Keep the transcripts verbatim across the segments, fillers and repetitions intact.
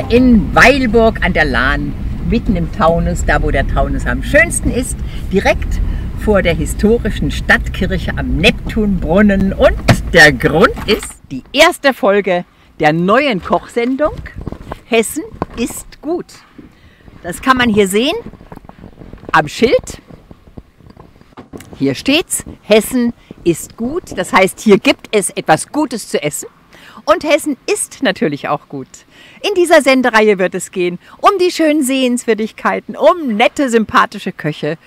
hier in Weilburg an der Lahn, mitten im Taunus, da wo der Taunus am schönsten ist, direkt vor der historischen Stadtkirche am Neptunbrunnen. Und der Grund ist die erste Folge der neuen Kochsendung Hessen ist gut. Das kann man hier sehen am Schild. Hier steht's, Hessen ist gut. Das heißt, hier gibt es etwas Gutes zu essen. Und Hessen ist natürlich auch gut. In dieser Sendereihe wird es gehen um die schönen Sehenswürdigkeiten, um nette, sympathische Köche,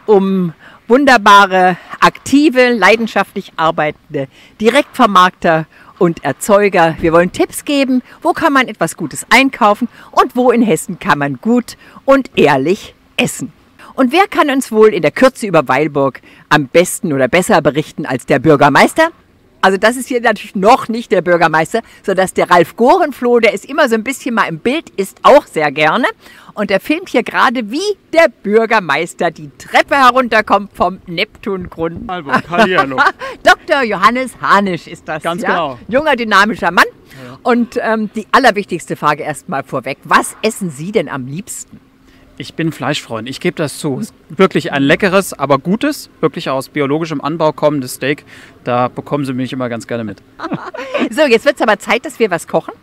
um wunderbare, aktive, leidenschaftlich arbeitende Direktvermarkter und Erzeuger. Wir wollen Tipps geben, wo kann man etwas Gutes einkaufen und wo in Hessen kann man gut und ehrlich essen. Und wer kann uns wohl in der Kürze über Weilburg am besten oder besser berichten als der Bürgermeister? Also das ist hier natürlich noch nicht der Bürgermeister, sodass der Ralf Gorenfloh, der ist immer so ein bisschen mal im Bild, ist auch sehr gerne. Und der filmt hier gerade, wie der Bürgermeister die Treppe herunterkommt vom Neptungrund. Hallihallo. Doktor Johannes Hanisch ist das. Ganz ja? genau. Junger, dynamischer Mann. Ja. Und ähm, die allerwichtigste Frage erstmal vorweg. Was essen Sie denn am liebsten? Ich bin Fleischfreund, ich gebe das zu. Es ist wirklich ein leckeres, aber gutes, wirklich aus biologischem Anbau kommendes Steak. Da bekommen Sie mich immer ganz gerne mit. So, jetzt wird es aber Zeit, dass wir was kochen.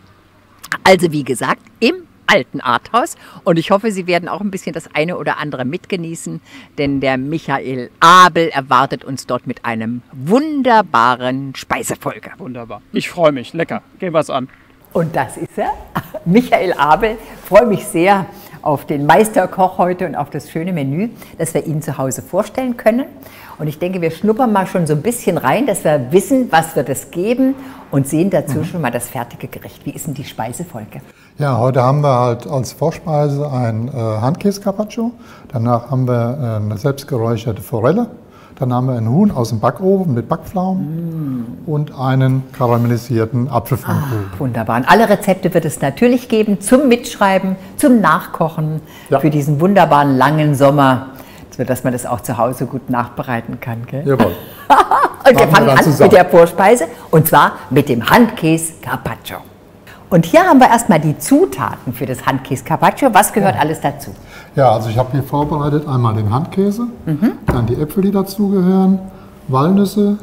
Also wie gesagt, im alten Arthaus. Und ich hoffe, Sie werden auch ein bisschen das eine oder andere mitgenießen, denn der Michael Abel erwartet uns dort mit einem wunderbaren Speisefolge. Wunderbar. Ich freue mich. Lecker. Gehen wir es an. Und das ist er, Michael Abel. Ich freue mich sehr auf den Meisterkoch heute und auf das schöne Menü, das wir Ihnen zu Hause vorstellen können. Und ich denke, wir schnuppern mal schon so ein bisschen rein, dass wir wissen, was wird es geben und sehen dazu mhm. schon mal das fertige Gericht. Wie ist denn die Speisefolge? Ja, heute haben wir halt als Vorspeise ein äh, Handkäse-Carpaccio. Danach haben wir äh, eine selbstgeräucherte Forelle. Dann haben wir ein Huhn aus dem Backofen mit Backpflaumen mm. und einen karamellisierten Apfelpfannkuchen. Ah, wunderbar. Und alle Rezepte wird es natürlich geben zum Mitschreiben, zum Nachkochen ja. für diesen wunderbaren langen Sommer, sodass man das auch zu Hause gut nachbereiten kann. Gell? Jawohl. Und wir fangen an mit der Vorspeise und zwar mit dem Handkäse Carpaccio. Und hier haben wir erstmal die Zutaten für das Handkäse Carpaccio. Was gehört ja. alles dazu? Ja, also ich habe hier vorbereitet einmal den Handkäse, mhm. dann die Äpfel, die dazugehören, Walnüsse,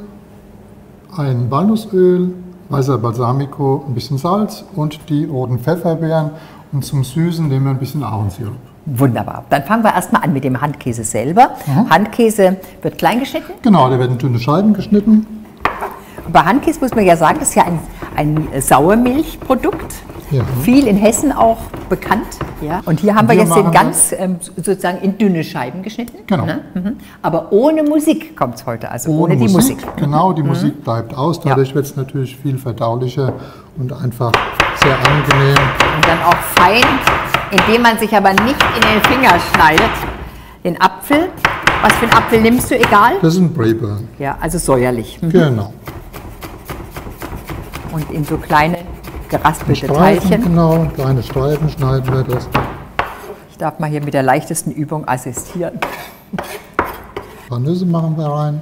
ein Walnussöl, weißer Balsamico, ein bisschen Salz und die roten Pfefferbeeren. Und zum Süßen nehmen wir ein bisschen Ahornsirup. Wunderbar. Dann fangen wir erstmal an mit dem Handkäse selber. Mhm. Handkäse wird klein geschnitten? Genau, der wird in dünne Scheiben geschnitten. Bei Handkäse muss man ja sagen, das ist ja ein, ein Sauermilchprodukt. Ja. Viel in Hessen auch bekannt. Ja. Und hier haben wir, wir jetzt den ganz ähm, sozusagen in dünne Scheiben geschnitten. Genau. Ne? Mhm. Aber ohne Musik kommt es heute, also ohne, ohne die Musik. Musik. Genau, die mhm. Musik bleibt aus. Dadurch ja. wird es natürlich viel verdaulicher und einfach sehr angenehm. Und dann auch fein, indem man sich aber nicht in den Finger schneidet. Den Apfel, was für einen Apfel nimmst du, egal? Das ist ein Braeburn. Ja, also säuerlich. Mhm. Genau. Und in so kleine geraspelte Streifen, Teilchen. Genau, kleine Streifen schneiden wir das. Ich darf mal hier mit der leichtesten Übung assistieren. Nüsse machen wir rein.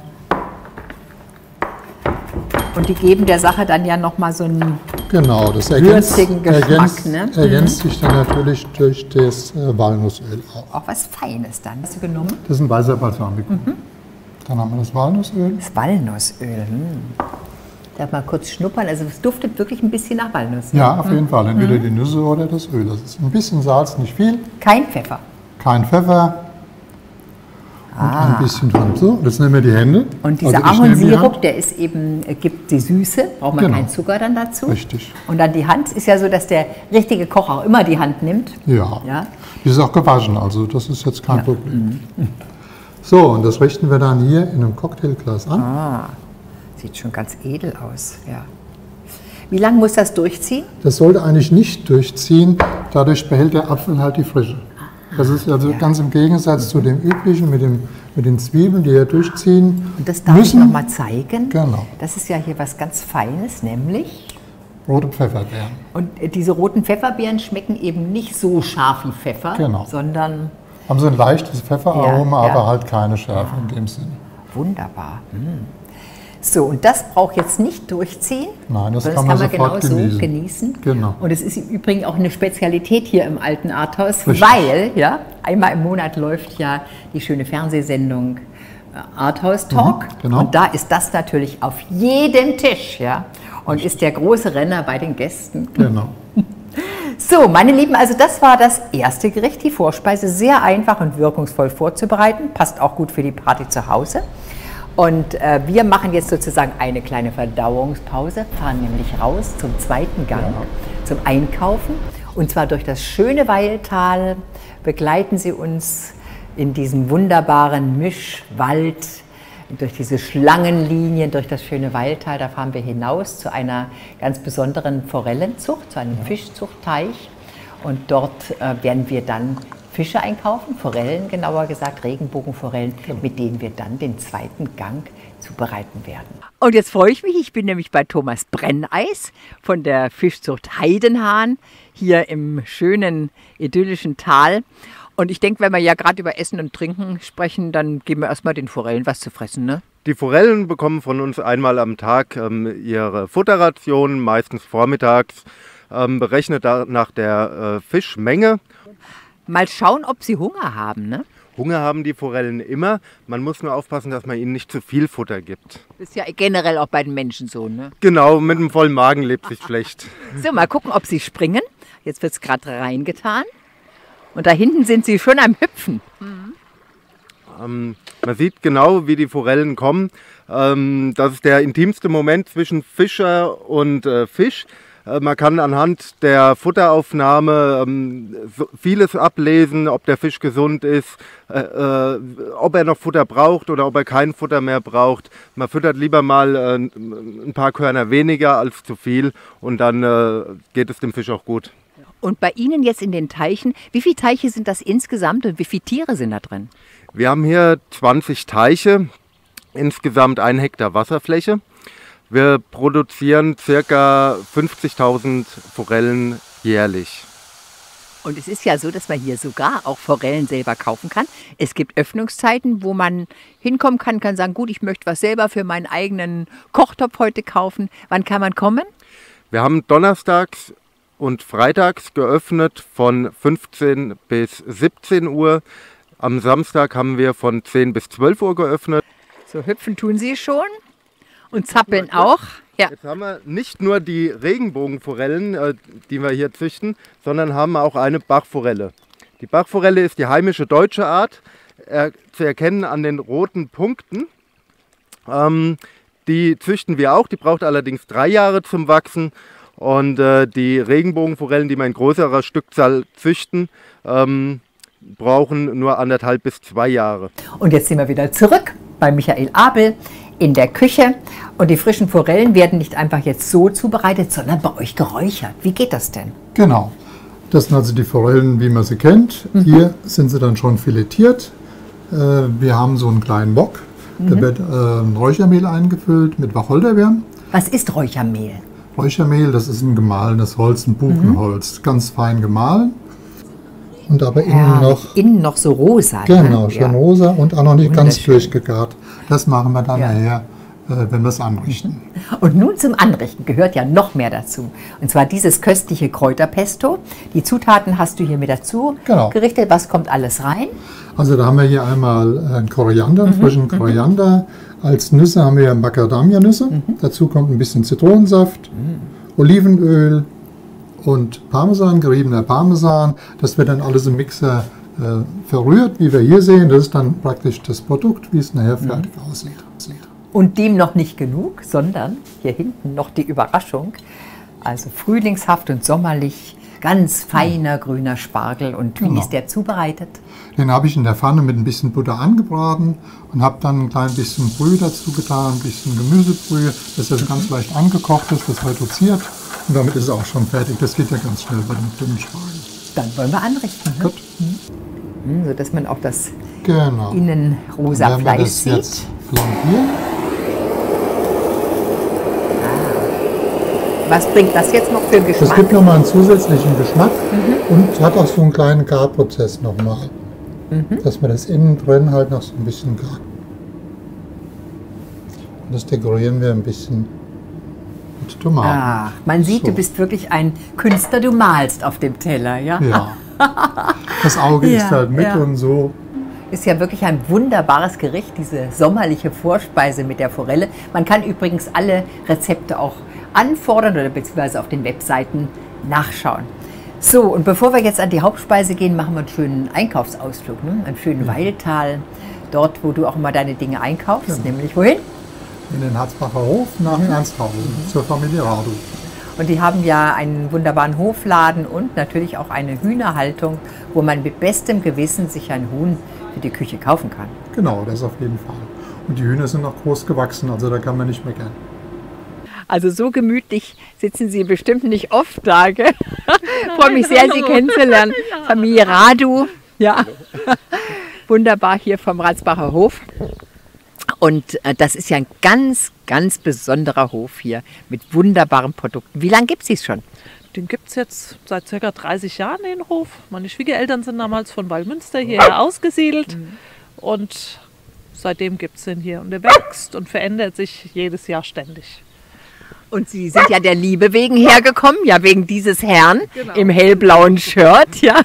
Und die geben der Sache dann ja nochmal so einen genau, das ergänzt, würzigen Geschmack. Ergänzt, ne? ergänzt sich dann natürlich durch das äh, Walnussöl auch. Auch was Feines dann. Hast du genommen? Das ist ein weißer Balsamico. Mhm. Dann haben wir das Walnussöl. Das Walnussöl. Hm. Darf mal kurz schnuppern. Also es duftet wirklich ein bisschen nach Walnuss. Ne? Ja, auf jeden Fall. Entweder mhm. die Nüsse oder das Öl. Das ist ein bisschen Salz, nicht viel. Kein Pfeffer. Kein Pfeffer. Und ah. ein bisschen dran. So, jetzt nehmen wir die Hände. Und dieser also Ahornsirup, der ist eben, gibt die Süße, braucht man genau. keinen Zucker dann dazu. Richtig. Und dann die Hand, ist ja so, dass der richtige Koch auch immer die Hand nimmt. Ja, ja? Die ist auch gewaschen, also das ist jetzt kein ja. Problem. Mhm. So, und das richten wir dann hier in einem Cocktailglas an. Ah, sieht schon ganz edel aus, ja. Wie lange muss das durchziehen? Das sollte eigentlich nicht durchziehen, dadurch behält der Apfel halt die Frische. Das ist also ja. ganz im Gegensatz zu dem üblichen mit, dem, mit den Zwiebeln, die hier durchziehen. Und das darf müssen. ich noch mal zeigen. Genau. Das ist ja hier was ganz Feines, nämlich rote Pfefferbeeren. Und diese roten Pfefferbeeren schmecken eben nicht so scharf wie Pfeffer, genau. sondern haben so ein leichtes Pfefferaroma, ja, ja. aber halt keine Schärfe ja. in dem Sinne. Wunderbar. Hm. So, und das braucht jetzt nicht durchziehen. Nein, das sondern kann man genau sofort so genießen. genießen. Genau. Und es ist im Übrigen auch eine Spezialität hier im Alten Arthaus, Richtig. weil ja, einmal im Monat läuft ja die schöne Fernsehsendung äh, Arthouse Talk. Mhm, genau. Und da ist das natürlich auf jedem Tisch. Ja, und ist der große Renner bei den Gästen. Genau. So, meine Lieben, also das war das erste Gericht, die Vorspeise, sehr einfach und wirkungsvoll vorzubereiten, passt auch gut für die Party zu Hause. Und äh, wir machen jetzt sozusagen eine kleine Verdauungspause, fahren nämlich raus zum zweiten Gang, ja. zum Einkaufen. Und zwar durch das schöne Weiltal begleiten Sie uns in diesem wunderbaren Mischwald, durch diese Schlangenlinien, durch das schöne Weiltal. Da fahren wir hinaus zu einer ganz besonderen Forellenzucht, zu einem ja. Fischzuchtteich. Und dort äh, werden wir dann Fische einkaufen, Forellen genauer gesagt, Regenbogenforellen, mit denen wir dann den zweiten Gang zubereiten werden. Und jetzt freue ich mich, ich bin nämlich bei Thomas Brenneis von der Fischzucht Heidenhahn hier im schönen idyllischen Tal. Und ich denke, wenn wir ja gerade über Essen und Trinken sprechen, dann geben wir erstmal den Forellen was zu fressen, ne? Die Forellen bekommen von uns einmal am Tag ähm, ihre Futterration, meistens vormittags, ähm, berechnet nach der äh, Fischmenge. Mal schauen, ob sie Hunger haben, ne? Hunger haben die Forellen immer. Man muss nur aufpassen, dass man ihnen nicht zu viel Futter gibt. Das ist ja generell auch bei den Menschen so, ne? Genau, mit einem vollen Magen lebt sich schlecht. So, mal gucken, ob sie springen. Jetzt wird es gerade reingetan. Und da hinten sind sie schon am Hüpfen. Mhm. Ähm, man sieht genau, wie die Forellen kommen. Ähm, das ist der intimste Moment zwischen Fischer und äh, Fisch. Äh, man kann anhand der Futteraufnahme ähm, so vieles ablesen, ob der Fisch gesund ist, äh, äh, ob er noch Futter braucht oder ob er kein Futter mehr braucht. Man füttert lieber mal äh, ein paar Körner weniger als zu viel und dann äh, geht es dem Fisch auch gut. Und bei Ihnen jetzt in den Teichen, wie viele Teiche sind das insgesamt und wie viele Tiere sind da drin? Wir haben hier zwanzig Teiche, insgesamt ein Hektar Wasserfläche. Wir produzieren ca. fünfzigtausend Forellen jährlich. Und es ist ja so, dass man hier sogar auch Forellen selber kaufen kann. Es gibt Öffnungszeiten, wo man hinkommen kann, kann sagen, gut, ich möchte was selber für meinen eigenen Kochtopf heute kaufen. Wann kann man kommen? Wir haben donnerstags und freitags geöffnet von fünfzehn bis siebzehn Uhr. Am Samstag haben wir von zehn bis zwölf Uhr geöffnet. So hüpfen tun Sie schon und zappeln auch. Ja. Jetzt haben wir nicht nur die Regenbogenforellen, die wir hier züchten, sondern haben auch eine Bachforelle. Die Bachforelle ist die heimische deutsche Art, zu erkennen an den roten Punkten. Die züchten wir auch, die braucht allerdings drei Jahre zum Wachsen. Und äh, die Regenbogenforellen, die wir in größerer Stückzahl züchten, ähm, brauchen nur anderthalb bis zwei Jahre. Und jetzt sind wir wieder zurück bei Michael Abel in der Küche. Und die frischen Forellen werden nicht einfach jetzt so zubereitet, sondern bei euch geräuchert. Wie geht das denn? Genau. Das sind also die Forellen, wie man sie kennt. Mhm. Hier sind sie dann schon filetiert. Äh, wir haben so einen kleinen Bock. Mhm. Da wird äh, Räuchermehl eingefüllt mit Wacholderbeeren. Was ist Räuchermehl? Räuchermehl, das ist ein gemahlenes Holz, ein Buchenholz, mhm. ganz fein gemahlen. Und aber innen ja, noch... Innen noch so rosa. Genau, ne? schon ja. rosa und auch noch nicht ganz durchgegart. Das machen wir dann ja. nachher, äh, wenn wir es anrichten. Und nun zum Anrichten gehört ja noch mehr dazu. Und zwar dieses köstliche Kräuterpesto. Die Zutaten hast du hier mit dazu genau. gerichtet. Was kommt alles rein? Also da haben wir hier einmal einen Koriander, einen mhm. frischen Koriander. Als Nüsse haben wir Macadamia-Nüsse. Mhm. Dazu kommt ein bisschen Zitronensaft, mhm. Olivenöl und Parmesan, geriebener Parmesan. Das wird dann alles im Mixer äh, verrührt, wie wir hier sehen. Das ist dann praktisch das Produkt, wie es nachher fertig mhm. aussieht. Und dem noch nicht genug, sondern hier hinten noch die Überraschung. Also frühlingshaft und sommerlich, ganz feiner grüner Spargel. Und wie genau. ist der zubereitet? Den habe ich in der Pfanne mit ein bisschen Butter angebraten und habe dann ein klein bisschen Brühe dazu getan, ein bisschen Gemüsebrühe, dass das ganz leicht angekocht ist, das reduziert und damit ist es auch schon fertig. Das geht ja ganz schnell bei dem dünnen Spargel. Dann wollen wir anrichten. Ne? Gut. Mhm. So dass man auch das genau. innen rosa Fleisch das sieht. Jetzt flankieren. Was bringt das jetzt noch für einen Geschmack? Das gibt nochmal einen zusätzlichen Geschmack mhm. und hat auch so einen kleinen Garprozess nochmal. Mhm. Dass man das innen drin halt noch so ein bisschen gar. Und das dekorieren wir ein bisschen mit Tomaten. Ah, man sieht, So. du bist wirklich ein Künstler, du malst auf dem Teller, ja? Ja. Das Auge Ja, ist halt mit ja. und so. Ist ja wirklich ein wunderbares Gericht, diese sommerliche Vorspeise mit der Forelle. Man kann übrigens alle Rezepte auch anfordern oder beziehungsweise auf den Webseiten nachschauen. So, und bevor wir jetzt an die Hauptspeise gehen, machen wir einen schönen Einkaufsausflug, ne? Einen schönen Weiltal, dort, wo du auch immer deine Dinge einkaufst, Ja. nämlich wohin? In den Harzbacher Hof nach Ernsthausen zur Familie Radu. Und die haben ja einen wunderbaren Hofladen und natürlich auch eine Hühnerhaltung, wo man mit bestem Gewissen sich ein Huhn für die Küche kaufen kann. Genau, das auf jeden Fall. Und die Hühner sind noch groß gewachsen, also da kann man nicht meckern. Also so gemütlich sitzen Sie bestimmt nicht oft da, gell? Freue mich sehr, Sie kennenzulernen. Familie Radu, ja. Wunderbar hier vom Ransbacher Hof. Und äh, das ist ja ein ganz, ganz besonderer Hof hier mit wunderbaren Produkten. Wie lange gibt es dies schon? Den gibt es jetzt seit ca. dreißig Jahren, den Hof. Meine Schwiegereltern sind damals von Wallmünster hierher ausgesiedelt. Und seitdem gibt es den hier. Und der wächst und verändert sich jedes Jahr ständig. Und Sie sind ja der Liebe wegen hergekommen, ja wegen dieses Herrn Genau. im hellblauen Shirt, ja.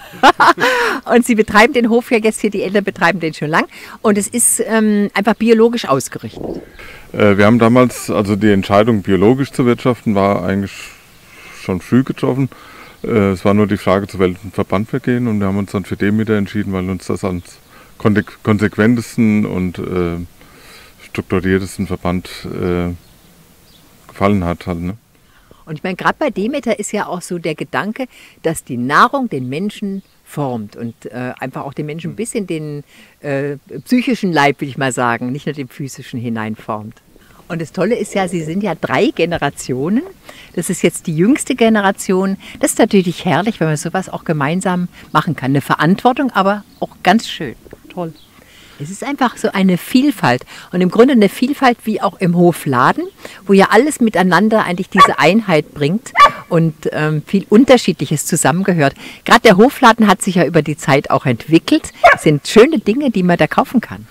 Und Sie betreiben den Hof ja jetzt hier, die Eltern betreiben den schon lang. Und es ist ähm, einfach biologisch ausgerichtet. Äh, wir haben damals, also die Entscheidung biologisch zu wirtschaften, war eigentlich schon früh getroffen. Äh, es war nur die Frage, zu welchem Verband wir gehen, und wir haben uns dann für Demeter entschieden, weil uns das als konsequentesten und äh, strukturiertesten Verband äh, gefallen hat. Halt, ne? Und ich meine, gerade bei Demeter ist ja auch so der Gedanke, dass die Nahrung den Menschen formt und äh, einfach auch den Menschen bis in den äh, psychischen Leib, will ich mal sagen, nicht nur den physischen hineinformt. Und das Tolle ist ja, Sie sind ja drei Generationen. Das ist jetzt die jüngste Generation. Das ist natürlich herrlich, wenn man sowas auch gemeinsam machen kann. Eine Verantwortung, aber auch ganz schön. Toll. Es ist einfach so eine Vielfalt und im Grunde eine Vielfalt wie auch im Hofladen, wo ja alles miteinander eigentlich diese Einheit bringt und ähm, viel Unterschiedliches zusammengehört. Gerade der Hofladen hat sich ja über die Zeit auch entwickelt. Es sind schöne Dinge, die man da kaufen kann.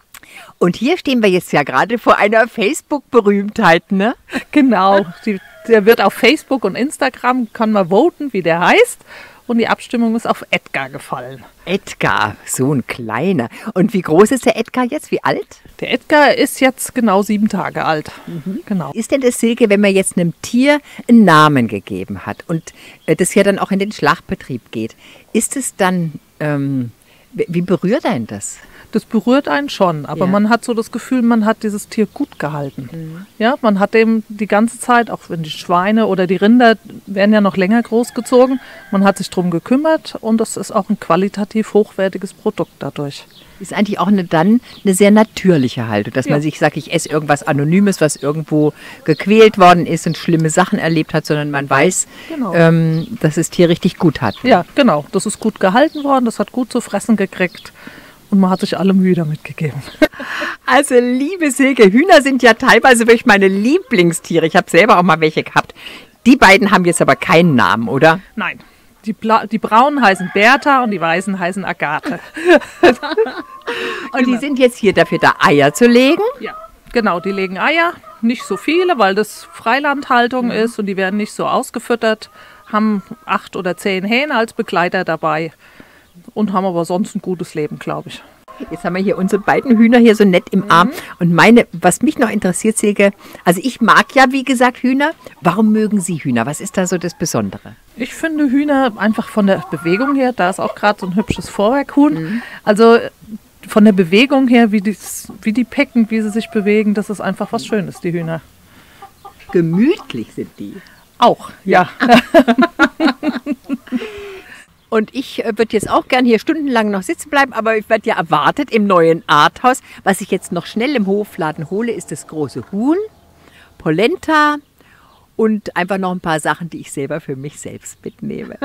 Und hier stehen wir jetzt ja gerade vor einer Facebook-Berühmtheit, ne? Genau. Die, der wird auf Facebook und Instagram, kann man voten, wie der heißt. Und die Abstimmung ist auf Edgar gefallen. Edgar, so ein kleiner. Und wie groß ist der Edgar jetzt? Wie alt? Der Edgar ist jetzt genau sieben Tage alt. Genau. Ist denn das, Silke, wenn man jetzt einem Tier einen Namen gegeben hat und äh, das ja dann auch in den Schlachtbetrieb geht, ist es dann, ähm, wie berührt einen das? Das berührt einen schon, aber Ja. man hat so das Gefühl, man hat dieses Tier gut gehalten. Mhm. Ja, man hat dem die ganze Zeit, auch wenn die Schweine oder die Rinder werden ja noch länger großgezogen, man hat sich darum gekümmert und das ist auch ein qualitativ hochwertiges Produkt dadurch. Ist eigentlich auch eine, dann eine sehr natürliche Haltung, dass Ja. man sich sagt, ich esse irgendwas Anonymes, was irgendwo gequält worden ist und schlimme Sachen erlebt hat, sondern man weiß, Genau. ähm, dass das Tier richtig gut hat. Ja, genau, das ist gut gehalten worden, das hat gut zu fressen gekriegt und man hat sich alle Mühe damit gegeben. Also liebe Silke, Hühner sind ja teilweise wirklich meine Lieblingstiere. Ich habe selber auch mal welche gehabt. Die beiden haben jetzt aber keinen Namen, oder? Nein, die, Bla die braunen heißen Bertha und die weißen heißen Agathe. Und die sind jetzt hier dafür da, Eier zu legen. Ja, genau, die legen Eier, nicht so viele, weil das Freilandhaltung ist und die werden nicht so ausgefüttert, haben acht oder zehn Hähne als Begleiter dabei und haben aber sonst ein gutes Leben, glaube ich. Jetzt haben wir hier unsere beiden Hühner hier so nett im Arm. Und meine, was mich noch interessiert, Silke, also ich mag ja, wie gesagt, Hühner. Warum mögen Sie Hühner? Was ist da so das Besondere? Ich finde Hühner einfach von der Bewegung her, da ist auch gerade so ein hübsches Vorwerkhuhn, also von der Bewegung her, wie die, wie die pecken, wie sie sich bewegen, das ist einfach was Schönes, die Hühner. Gemütlich sind die. Auch, ja. Und ich äh, würde jetzt auch gern hier stundenlang noch sitzen bleiben, aber ich werde ja erwartet im neuen Arthaus. Was ich jetzt noch schnell im Hofladen hole, ist das große Huhn, Polenta und einfach noch ein paar Sachen, die ich selber für mich selbst mitnehme.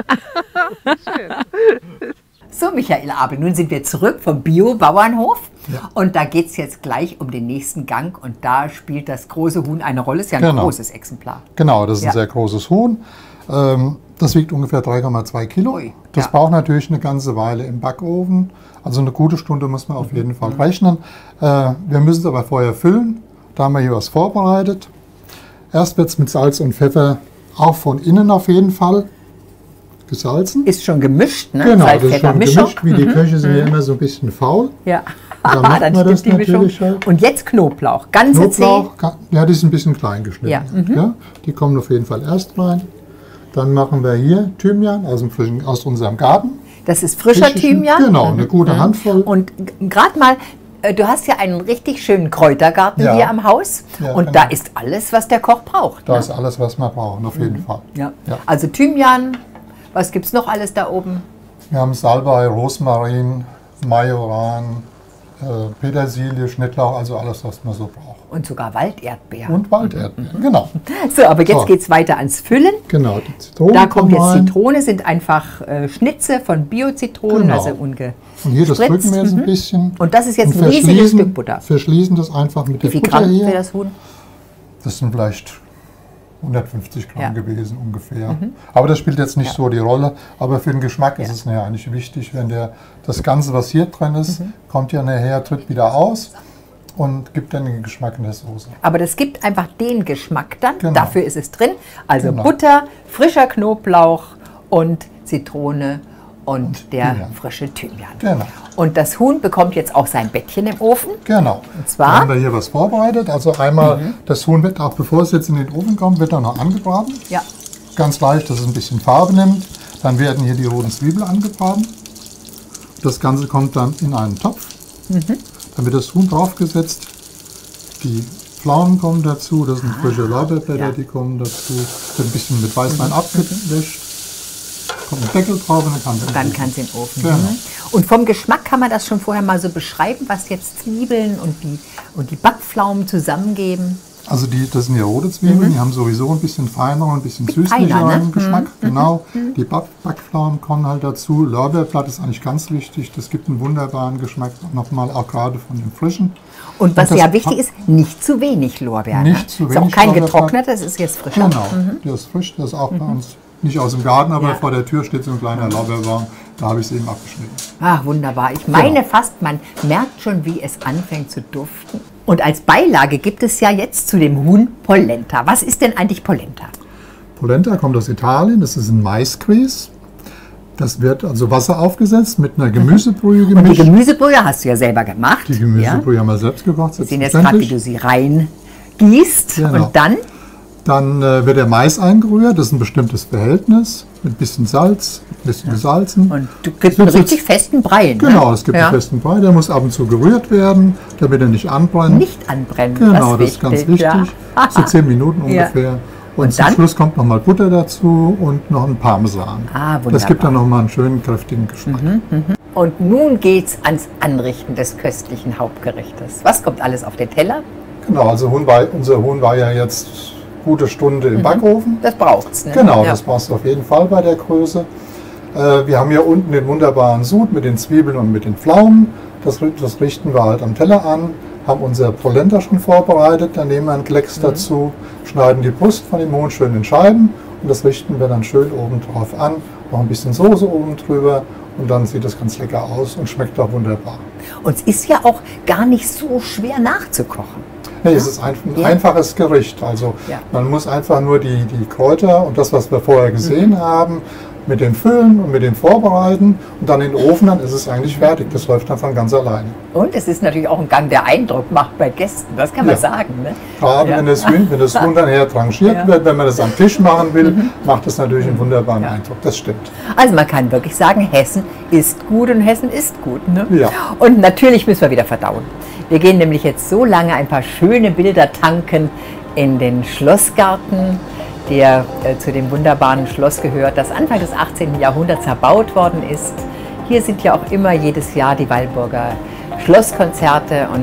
So, Michael Abel, nun sind wir zurück vom Bio-Bauernhof. Ja. Und da geht es jetzt gleich um den nächsten Gang. Und da spielt das große Huhn eine Rolle. Ist ja ein Genau. großes Exemplar. Genau, das ist Ja. ein sehr großes Huhn. Ähm, das wiegt ungefähr drei Komma zwei Kilo. Ui, Das ja. braucht natürlich eine ganze Weile im Backofen. Also eine gute Stunde muss man auf jeden Fall rechnen. Äh, wir müssen es aber vorher füllen, Da haben wir hier was vorbereitet. Erst wird es mit Salz und Pfeffer, auch von innen auf jeden Fall, gesalzen. Ist schon gemischt, ne? Genau, das ist Salz-Pfeffer- schon Mischung. gemischt. Wie die Köche sind ja immer so ein bisschen faul. Ja, Dann macht dann man das stimmt die Mischung. natürlich halt. Und jetzt Knoblauch, ganze Zehen. Knoblauch, ga- ja, die ist ein bisschen klein geschnitten. Ja, mhm. Ja, die kommen auf jeden Fall erst rein. Dann machen wir hier Thymian aus, dem frischen, aus unserem Garten. Das ist frischer Frischischen- Thymian. Genau, eine gute Handvoll. Und gerade mal, äh, du hast ja einen richtig schönen Kräutergarten Ja. hier am Haus. Ja, und genau. da ist alles, was der Koch braucht. Da Ne? ist alles, was wir brauchen, auf jeden Fall. Ja. Ja. Also Thymian, was gibt es noch alles da oben? Wir haben Salbei, Rosmarin, Majoran, äh, Petersilie, Schnittlauch, also alles, was man so braucht. Und sogar Walderdbeeren. Und Walderdbeeren, genau. So, aber jetzt So. geht es weiter ans Füllen. Genau, die Zitrone Da kommt jetzt rein. Zitrone, sind einfach äh, Schnitze von Bio-Zitronen, Genau. also unge. Und hier, das spritzt. drücken wir jetzt ein bisschen. Und das ist jetzt Und ein riesiges verschließen- Stück Butter. Verschließen das einfach mit Wie der viel Butter Gramm hier. für das Huhn? Das sind vielleicht hundertfünfzig Gramm Ja. gewesen ungefähr. Aber das spielt jetzt nicht Ja. so die Rolle. Aber für den Geschmack Ja. ist es nachher eigentlich wichtig, wenn der, das Ganze, was hier drin ist, kommt ja nachher, tritt wieder aus und gibt dann den Geschmack in der Soße. Aber das gibt einfach den Geschmack dann. Genau. Dafür ist es drin. Also Genau. Butter, frischer Knoblauch und Zitrone und, der Thymian. frische Thymian. Genau. Und das Huhn bekommt jetzt auch sein Bettchen im Ofen. Genau. Und zwar? Da haben wir hier was vorbereitet. Also einmal, das Huhn wird auch, bevor es jetzt in den Ofen kommt, wird er noch angebraten. Ja. Ganz leicht, dass es ein bisschen Farbe nimmt. Dann werden hier die roten Zwiebeln angebraten. Das Ganze kommt dann in einen Topf. Dann wird das Huhn draufgesetzt. Die Pflaumen kommen dazu. Das sind frische Lorbeerblätter, ja. die kommen dazu. Wird ein bisschen mit Weißwein abgewischt. Kommt ein Deckel drauf und dann kann es Und dann kann es in den Ofen. Genau. Mhm. Und vom Geschmack kann man das schon vorher mal so beschreiben, was jetzt Zwiebeln und die, und die Backpflaumen zusammengeben. Also die, das sind ja rote Zwiebeln, die haben sowieso ein bisschen feineren, ein bisschen feiner, süßlicheren ne? Geschmack. Genau. Die Back Backpflaumen kommen halt dazu. Lorbeerblatt ist eigentlich ganz wichtig. Das gibt einen wunderbaren Geschmack nochmal, auch gerade von dem frischen. Und was Und das ja wichtig ist, nicht zu wenig Lorbeeren. Nicht ne? zu ist auch wenig kein Lorbeerblatt. getrockneter, das ist jetzt frischer. Genau, der ist frisch. Das ist auch bei uns nicht aus dem Garten, aber Ja. vor der Tür steht so ein kleiner Lorbeerbaum. Da habe ich es eben abgeschnitten. Ach, wunderbar. Ich meine Genau. fast, man merkt schon, wie es anfängt zu duften. Und als Beilage gibt es ja jetzt zu dem Huhn Polenta. Was ist denn eigentlich Polenta? Polenta kommt aus Italien. Das ist ein Maisgrieß. Das wird also Wasser aufgesetzt mit einer Gemüsebrühe Und die gemischt. Gemüsebrühe hast du ja selber gemacht. Die Gemüsebrühe haben wir selbst gekocht. Wir sehen jetzt gerade, wie du sie reingießt. Genau. Und dann Dann äh, wird der Mais eingerührt, das ist ein bestimmtes Verhältnis, mit ein bisschen Salz, ein bisschen gesalzen. und du kriegst einen richtig festen Brei. Ne? Genau, es gibt ja. einen festen Brei, der muss ab und zu gerührt werden, damit er nicht anbrennt. Nicht anbrennen. genau, das das ist ganz wichtig. Ja. So zehn Minuten Ja. ungefähr. Und, Und zum dann? Schluss kommt nochmal Butter dazu und noch ein Parmesan. Ah, wunderbar. Das gibt dann nochmal einen schönen, kräftigen Geschmack. Und nun geht's ans Anrichten des köstlichen Hauptgerichtes. Was kommt alles auf den Teller? Genau, also Huhn war, unser Huhn war ja jetzt gute Stunde im Backofen. Das braucht's. Ne? Genau, ja. das brauchst du auf jeden Fall bei der Größe. Äh, wir haben hier unten den wunderbaren Sud mit den Zwiebeln und mit den Pflaumen. Das, ri- das richten wir halt am Teller an, haben unser Polenta schon vorbereitet, dann nehmen wir einen Klecks Mhm. dazu, schneiden die Brust von dem Huhn schön in Scheiben und das richten wir dann schön oben drauf an, noch ein bisschen Soße oben drüber und dann sieht das ganz lecker aus und schmeckt auch wunderbar. Und es ist ja auch gar nicht so schwer nachzukochen. Nee, es ist ein, ein Ja. einfaches Gericht. Also Ja. man muss einfach nur die, die Kräuter und das, was wir vorher gesehen Mhm. haben, mit dem Füllen und mit dem Vorbereiten und dann in den Ofen, dann ist es eigentlich fertig. Das läuft dann von ganz alleine. Und es ist natürlich auch ein Gang, der Eindruck macht bei Gästen. Das kann man Ja. sagen. Ne? Gerade Ja. wenn das Huhn, wenn das Huhn dann her tranchiert Ja. Mhm. wird, wenn man das am Tisch machen will, macht das natürlich einen wunderbaren Eindruck. Das stimmt. Also man kann wirklich sagen, Hessen ist gut und Hessen ist gut. Ne? Ja. Und natürlich müssen wir wieder verdauen. Wir gehen nämlich jetzt so lange ein paar schöne Bilder tanken in den Schlossgarten, der äh, zu dem wunderbaren Schloss gehört, das Anfang des achtzehnten Jahrhunderts erbaut worden ist. Hier sind ja auch immer jedes Jahr die Weilburger Schlosskonzerte und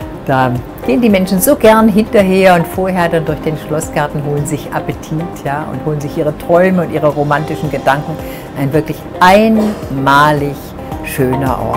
da gehen die Menschen so gern hinterher und vorher dann durch den Schlossgarten, holen sich Appetit, ja, und holen sich ihre Träume und ihre romantischen Gedanken. Ein wirklich einmalig schöner Ort.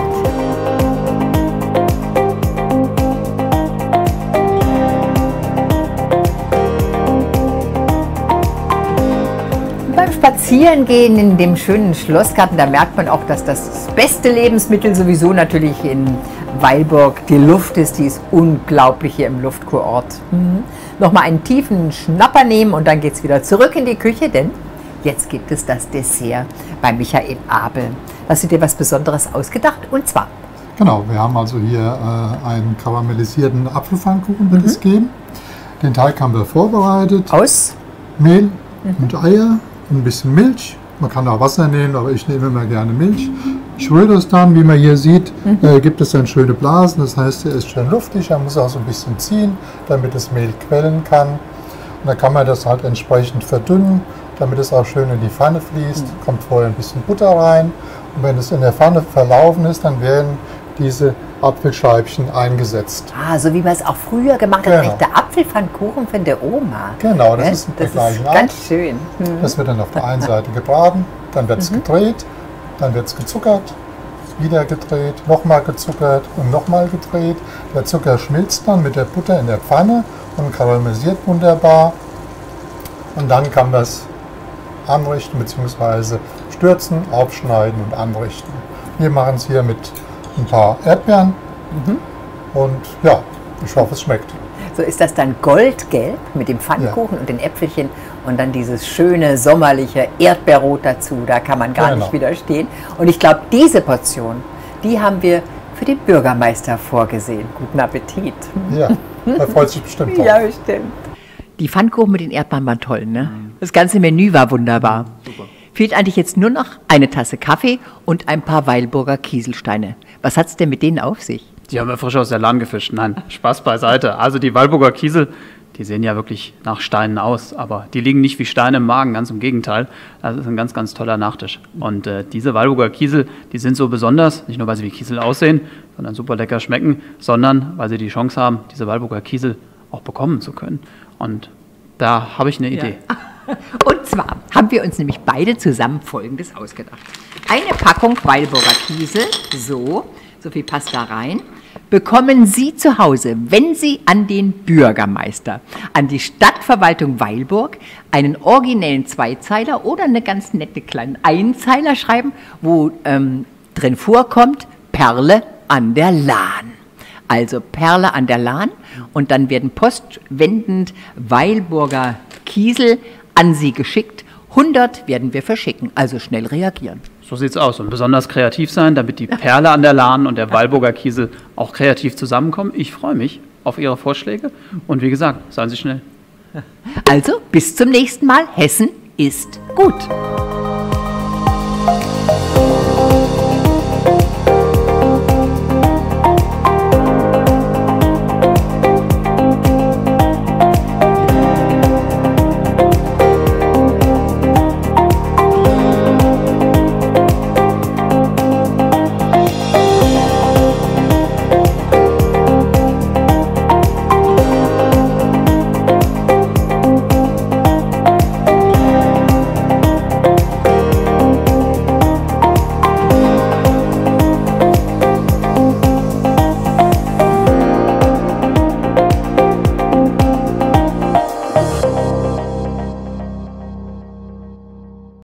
spazieren gehen in dem schönen Schlossgarten, da merkt man auch, dass das beste Lebensmittel sowieso natürlich in Weilburg die Luft ist. Die ist unglaublich hier im Luftkurort. Mhm. Nochmal einen tiefen Schnapper nehmen und dann geht es wieder zurück in die Küche, denn jetzt gibt es das Dessert bei Michael Abel. Hast du dir was Besonderes ausgedacht? Und zwar? Genau, wir haben also hier äh, einen karamellisierten Apfelpfannkuchen, wird es geben. Den Teig haben wir vorbereitet. Aus? Mehl mhm. und Eier und ein bisschen Milch. Man kann auch Wasser nehmen, aber ich nehme immer gerne Milch. Ich rühre das dann, wie man hier sieht, mhm. äh, gibt es dann schöne Blasen. Das heißt, er ist schön luftig, er muss auch so ein bisschen ziehen, damit das Mehl quellen kann. Und dann kann man das halt entsprechend verdünnen, damit es auch schön in die Pfanne fließt. Mhm. Kommt vorher ein bisschen Butter rein. Und wenn es in der Pfanne verlaufen ist, dann werden diese Apfelscheibchen eingesetzt. Ah, so wie man es auch früher gemacht hat, genau. Echter Apfelpfannkuchen von der Oma. Genau, das ja, ist das der gleiche ist ganz schön. Mhm. Das wird dann auf der einen Seite gebraten, dann wird es mhm. gedreht, dann wird es gezuckert, wieder gedreht, nochmal gezuckert und nochmal gedreht. Der Zucker schmilzt dann mit der Butter in der Pfanne und karamellisiert wunderbar. Und dann kann man es anrichten bzw. stürzen, aufschneiden und anrichten. Wir machen es hier mit ein paar Erdbeeren mhm. und ja, ich hoffe, es schmeckt. So ist das dann goldgelb mit dem Pfannkuchen ja. und den Äpfelchen und dann dieses schöne sommerliche Erdbeerrot dazu, da kann man gar genau. nicht widerstehen. Und ich glaube, diese Portion, die haben wir für den Bürgermeister vorgesehen. Guten Appetit. Ja, er freut sich bestimmt drauf. Ja, bestimmt. Die Pfannkuchen mit den Erdbeeren waren toll, ne? Das ganze Menü war wunderbar. Super. Fehlt eigentlich jetzt nur noch eine Tasse Kaffee und ein paar Weilburger Kieselsteine. Was hat es denn mit denen auf sich? Die haben wir frisch aus der Lahn gefischt. Nein, Spaß beiseite. Also die Weilburger Kiesel, die sehen ja wirklich nach Steinen aus, aber die liegen nicht wie Steine im Magen, ganz im Gegenteil. Das ist ein ganz, ganz toller Nachtisch. Und äh, diese Weilburger Kiesel, die sind so besonders, nicht nur weil sie wie Kiesel aussehen, sondern super lecker schmecken, sondern weil sie die Chance haben, diese Weilburger Kiesel auch bekommen zu können. Und da habe ich eine Idee. Ja. Und zwar haben wir uns nämlich beide zusammen Folgendes ausgedacht. Eine Packung Weilburger Kiesel, so, so viel passt da rein, bekommen Sie zu Hause, wenn Sie an den Bürgermeister, an die Stadtverwaltung Weilburg einen originellen Zweizeiler oder eine ganz nette kleine Einzeiler schreiben, wo ähm, drin vorkommt, Perle an der Lahn. Also Perle an der Lahn und dann werden postwendend Weilburger Kiesel an Sie geschickt. hundert werden wir verschicken, also schnell reagieren. So sieht's aus und besonders kreativ sein, damit die Perle an der Lahn und der Weilburger Kiesel auch kreativ zusammenkommen. Ich freue mich auf Ihre Vorschläge und wie gesagt, seien Sie schnell. Also bis zum nächsten Mal. Hessen ist gut.